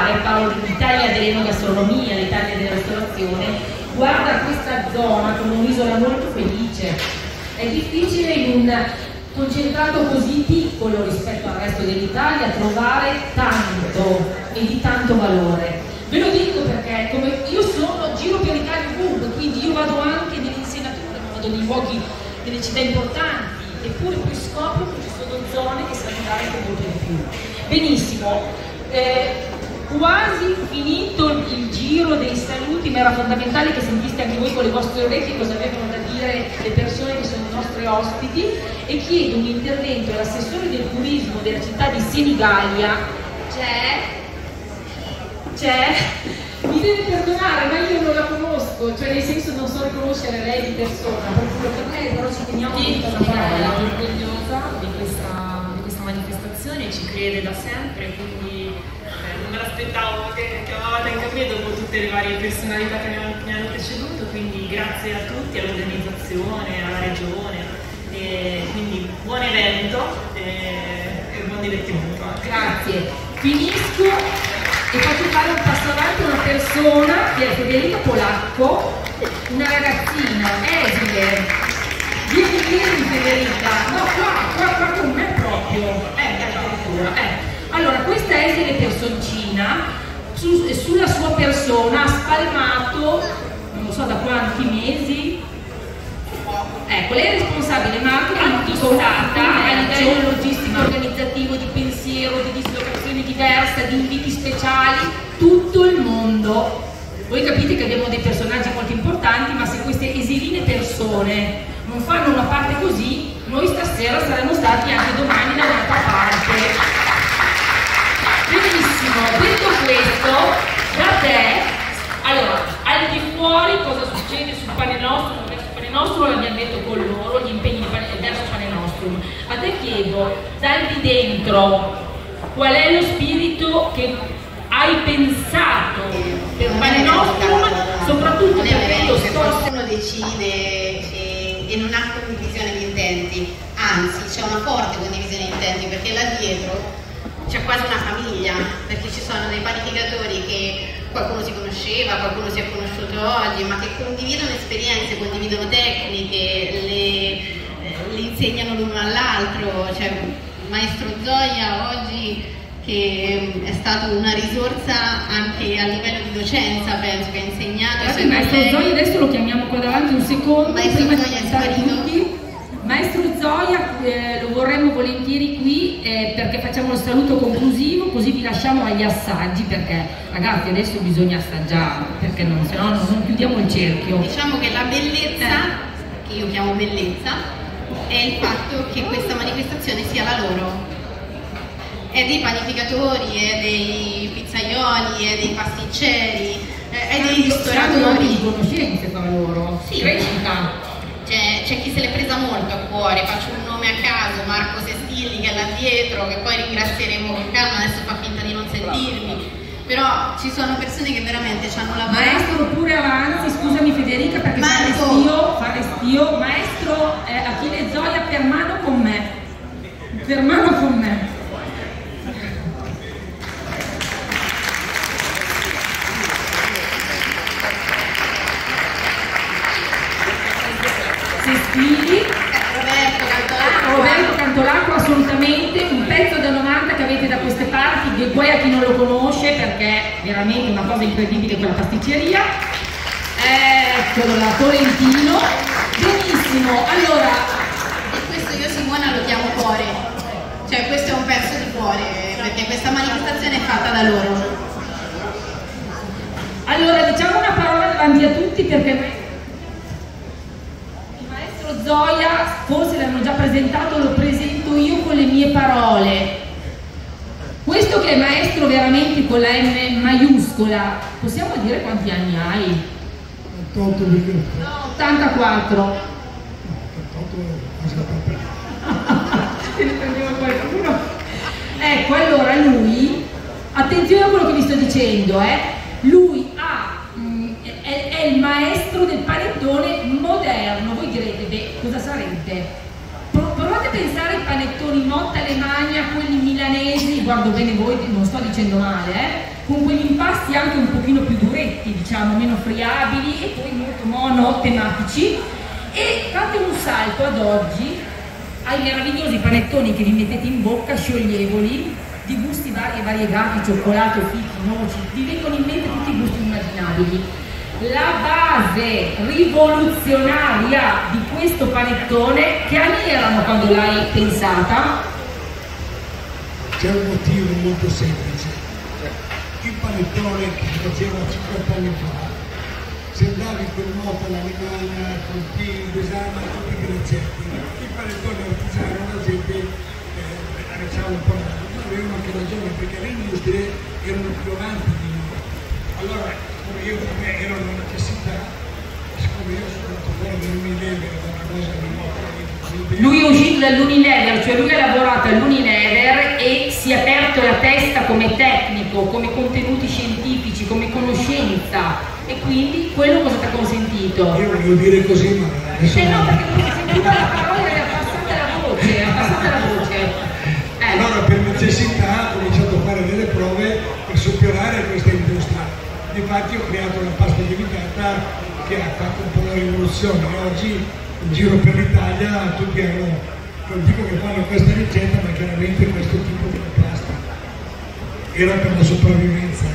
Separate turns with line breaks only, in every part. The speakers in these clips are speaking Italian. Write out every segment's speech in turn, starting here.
mangiare, parlo dell'Italia dell'enogastronomia, l'Italia della ristorazione, guarda questa zona come un'isola molto felice. È difficile in un concentrato così piccolo rispetto al resto dell'Italia trovare tanto e di tanto valore. Ve lo dico perché come io giro per l'Italia ovunque, quindi io vado anche nelle insenature, vado nei luoghi, nelle città importanti, eppure poi scopro che ci sono zone che sanno dare anche molto di più. Benissimo, quasi finito il giro dei saluti, ma era fondamentale che sentiste anche voi con le vostre orecchie cosa avevano da dire le persone che sono i nostri ospiti, e chiedo un intervento all'assessore del turismo della città di Senigallia. C'è? Mi deve perdonare, ma io non la conosco, cioè nel senso non so riconoscere lei di persona, proprio per lei, però ci teniamo
a una parola. Orgogliosa di questa manifestazione, ci crede da sempre, quindi non me l'aspettavo che chiamavate anche a me dopo tutte le varie personalità che mi hanno preceduto, quindi grazie a tutti, all'organizzazione, alla regione, e quindi buon evento e buon divertimento anche.
Grazie. Finisco e faccio fare un passo avanti a una persona che è Federica Polacco, una ragazzina esile. Vieni Federica, no qua con me proprio, Allora, questa esile personcina sulla sua persona ha spalmato, non so da quanti mesi, ecco, lei è responsabile marketing di Solata a livello logistico, organizzativo, di pensiero, di dislocazione diversa, di inviti speciali, tutto il mondo. Voi capite che abbiamo dei personaggi molto importanti, ma se queste esiline persone non fanno una parte così, noi stasera saremmo stati anche domani da un'altra parte. Benissimo, detto questo, da te, allora, al di fuori cosa succede sul Pane Nostrum? Pane Nostrum l'abbiamo detto con loro, gli impegni verso Pane Nostrum. A te chiedo, dal di dentro, qual è lo spirito che hai pensato per Pane Nostrum, soprattutto perché io sto...
Uno decide e non ha condivisione di intenti, anzi c'è una forte condivisione di intenti, perché là dietro c'è quasi una famiglia, perché ci sono dei panificatori che qualcuno si conosceva, qualcuno si è conosciuto oggi, ma che condividono esperienze, condividono tecniche, le insegnano l'uno all'altro. Cioè, Maestro Zoia oggi, che è stato una risorsa anche a livello di docenza, penso che ha insegnato.
Maestro Zoia, adesso lo chiamiamo qua davanti un secondo.
Maestro Zoia è sparito.
Maestro Zoia, lo vorremmo volentieri qui perché facciamo il saluto conclusivo, così vi lasciamo agli assaggi, perché ragazzi adesso bisogna assaggiare, perché no, se no non chiudiamo il cerchio.
Diciamo che la bellezza, che io chiamo bellezza, è il fatto che questa manifestazione sia la loro. È dei panificatori, è dei pizzaioli, è dei pasticceri, è dei ristoratori.
Di conoscenze tra loro,
sì.
Crescita.
C'è chi se l'è presa molto a cuore, faccio un nome a caso, Marco Sestilli, che è là dietro, che poi ringrazieremo con calma, adesso fa finta di non sentirmi, però ci sono persone che veramente ci hanno lavorato.
Maestro pure avanti, scusami Federica perché fa restio, maestro Achille Zoia per mano con me. Roberto Cantolacco, assolutamente un pezzo da 90 che avete da queste parti, che poi a chi non lo conosce perché è veramente una cosa incredibile quella pasticceria. Eccolo là, Tolentino. Benissimo, allora
questo io Simona lo chiamo cuore, cioè questo è un pezzo di cuore, perché questa manifestazione è fatta da loro.
Allora diciamo una parola davanti a tutti, perché Zoia, forse l'hanno già presentato, lo presento io con le mie parole. Questo che è maestro veramente con la M maiuscola, possiamo dire quanti anni hai?
88
no, 84. Ecco, allora lui, attenzione a quello che vi sto dicendo, lui è il maestro del panettone moderno. Voi direte, beh, cosa sarebbe? Provate a pensare ai panettoni Motta Alemagna, quelli milanesi, guardo bene voi, non sto dicendo male, con quegli passi anche un pochino più duretti, diciamo, meno friabili e poi molto monotematici. E fate un salto ad oggi ai meravigliosi panettoni che vi mettete in bocca, scioglievoli, di gusti vari e variegati, cioccolato, fichi, noci, vi vengono in mente tutti i gusti immaginabili. La base rivoluzionaria di questo panettone, che anni erano quando l'hai pensata?
C'è un motivo molto semplice. Il panettone che si faceva 50 anni fa, se andavi con moto alla Rimana, con il Besana, tutti i grezzetti, il panettone artigiano la gente arrivava un po', ma avevano anche ragione perché le industrie erano più avanti di noi. Allora, come io per me era una necessità, siccome io sono andato fuori dall'Unilever, da una cosa di moto,
lui è uscito dall'Unilever, cioè lui ha lavorato all'Unilever e si è aperto la testa come tecnico, come contenuti scientifici, come conoscenza, e quindi quello cosa ti ha consentito?
Io volevo dire così, ma adesso
no, perché non si sentiva la parola e è abbassata la voce.
Allora per necessità ho cominciato a fare delle prove per superare questa industria. Infatti ho creato una pasta lievitata che ha fatto un po' la rivoluzione. Oggi in giro per l'Italia tutti hanno, non dico che fanno questa ricetta, ma chiaramente questo tipo di pasta. Era per la sopravvivenza.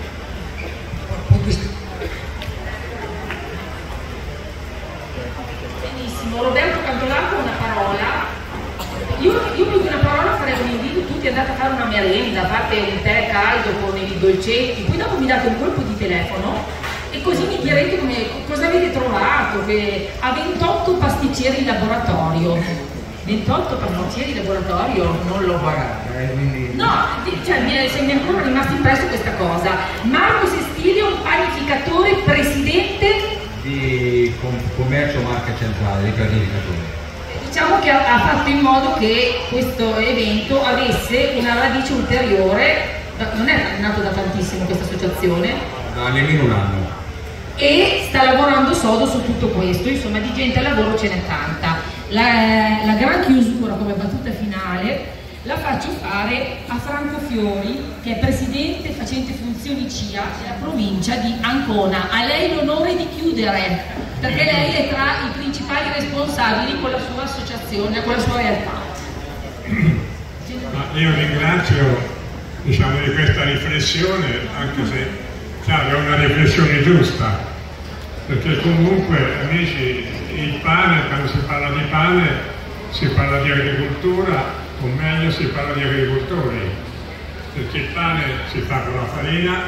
Benissimo, Roberto Cantolato una parola. Io più che una parola farei un invito, tutti andate a fare una merenda, fate un tè caldo con i dolcetti, poi dopo mi date un colpo di telefono e così mi direte cosa avete trovato, che ha 28 pasticceri in laboratorio. 28 pasticceri in laboratorio?
Non l'ho pagata, quindi...
No, cioè mi è ancora rimasto impresso questa cosa. Marco Sestilio, panificatore, presidente
di Commercio Marche Centrale, di Panificatori.
Diciamo che ha fatto in modo che questo evento avesse una radice ulteriore, non è nato da tantissimo questa associazione?
Da nemmeno un anno.
E sta lavorando sodo su tutto questo, insomma di gente al lavoro ce n'è tanta. La gran chiusura come battuta finale la faccio fare a Franco Fiori, che è presidente facente funzioni CIA della provincia di Ancona. A lei l'onore di chiudere, perché lei è tra i principali responsabili con la sua associazione, con la sua realtà.
Io ringrazio, diciamo, di questa riflessione, anche se è una riflessione giusta, perché comunque, amici, il pane, quando si parla di pane, si parla di agricoltura, o meglio si parla di agricoltori, perché il pane si fa con la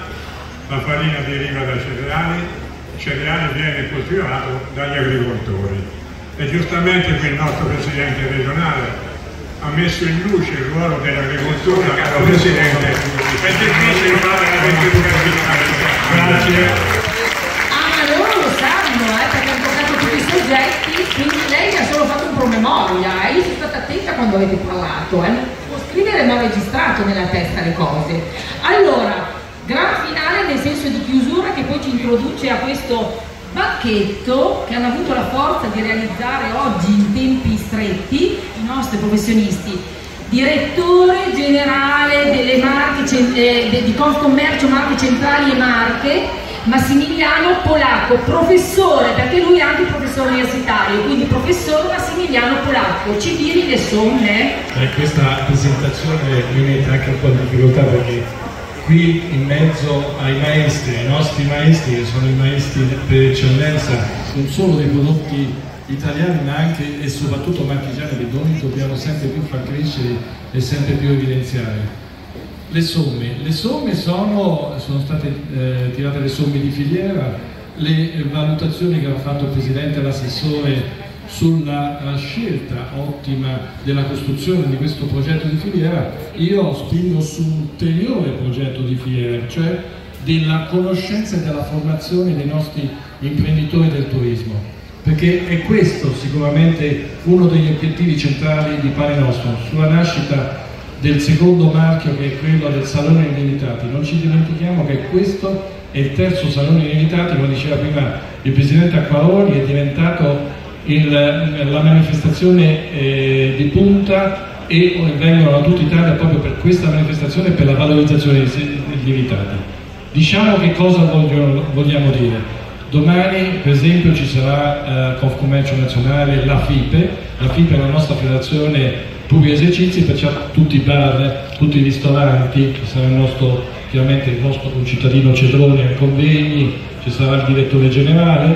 farina deriva dai cereali, il cereale viene coltivato dagli agricoltori. E giustamente qui il nostro Presidente regionale ha messo in luce il ruolo dell'agricoltura. Caro Presidente, è difficile fare l'agricoltura regionale. Grazie.
Ma loro lo sanno, perché hanno toccato tutti i soggetti, quindi lei ha solo fatto un promemoria, io sono stata attenta quando avete parlato, può scrivere ma ho registrato nella testa le cose. Allora, gran finale nel senso di chiusura che poi ci introduce a questo banchetto che hanno avuto la forza di realizzare oggi in tempi stretti i nostri professionisti. Direttore generale delle Marche, di Confcommercio Marche Centrali e Marche, Massimiliano Polacco, professore, perché lui è anche professore universitario, quindi professore Massimiliano Polacco. Ci dire le somme?
Questa presentazione mi mette anche un po' di difficoltà perché qui in mezzo ai maestri, ai nostri maestri che sono i maestri per eccellenza non solo dei prodotti italiani ma anche e soprattutto marchigiani che noi dobbiamo sempre più far crescere e sempre più evidenziare. Le somme sono state tirate le somme di filiera, le valutazioni che ha fatto il Presidente e l'Assessore sulla scelta ottima della costruzione di questo progetto di filiera. Io spingo su un ulteriore progetto di filiera, cioè della conoscenza e della formazione dei nostri imprenditori del turismo, perché è questo sicuramente uno degli obiettivi centrali di Pane Nostro, sulla nascita del secondo marchio che è quello del Salone Illimitati. Non ci dimentichiamo che questo è il terzo Salone Illimitati, come diceva prima il Presidente Acquaroli, è diventato la manifestazione di punta e vengono da tutta Italia proprio per questa manifestazione e per la valorizzazione dei lievitati. Diciamo che cosa vogliamo dire. Domani per esempio ci sarà Confcommercio Nazionale, la FIPE è la nostra federazione pubblici esercizi, perciò tutti i bar, tutti i ristoranti, ci sarà chiaramente il nostro concittadino Cedroni ai convegni, ci sarà il direttore generale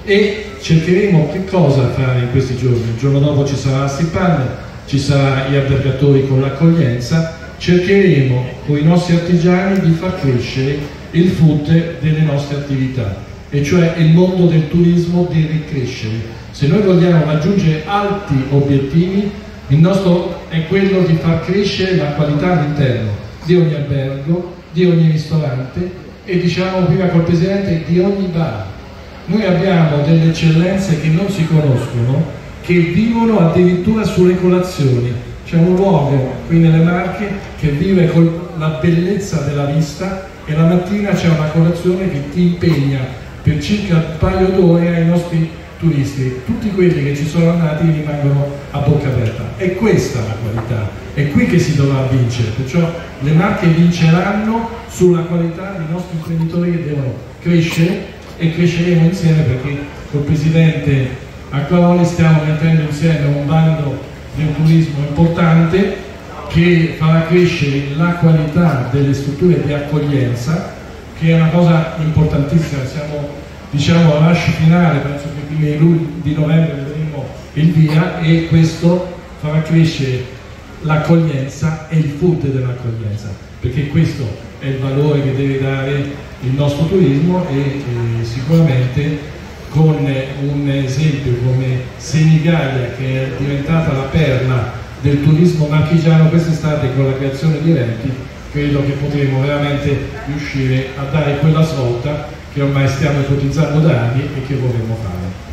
e cercheremo che cosa fare in questi giorni. Il giorno dopo ci sarà la SIPAN, ci sarà gli albergatori con l'accoglienza, cercheremo con i nostri artigiani di far crescere il food delle nostre attività, e cioè il mondo del turismo deve crescere. Se noi vogliamo raggiungere alti obiettivi, il nostro è quello di far crescere la qualità all'interno di ogni albergo, di ogni ristorante e, diciamo prima col Presidente, di ogni bar. Noi abbiamo delle eccellenze che non si conoscono, che vivono addirittura sulle colazioni. C'è un luogo qui nelle Marche che vive con la bellezza della vista e la mattina c'è una colazione che ti impegna per circa un paio d'ore ai nostri turisti. Tutti quelli che ci sono andati rimangono a bocca aperta. È questa la qualità, è qui che si dovrà vincere, perciò le Marche vinceranno sulla qualità dei nostri imprenditori che devono crescere, e cresceremo insieme, perché col Presidente Acquaroli stiamo mettendo insieme un bando di un turismo importante che farà crescere la qualità delle strutture di accoglienza, che è una cosa importantissima. Siamo, diciamo, a lascio finale, penso che i primi di novembre vedremo il via, e questo farà crescere l'accoglienza e il food dell'accoglienza, perché questo è il valore che deve dare il nostro turismo, e sicuramente con un esempio come Senigallia, che è diventata la perla del turismo marchigiano quest'estate con la creazione di eventi, credo che potremo veramente riuscire a dare quella svolta che ormai stiamo ipotizzando da anni e che vorremmo fare.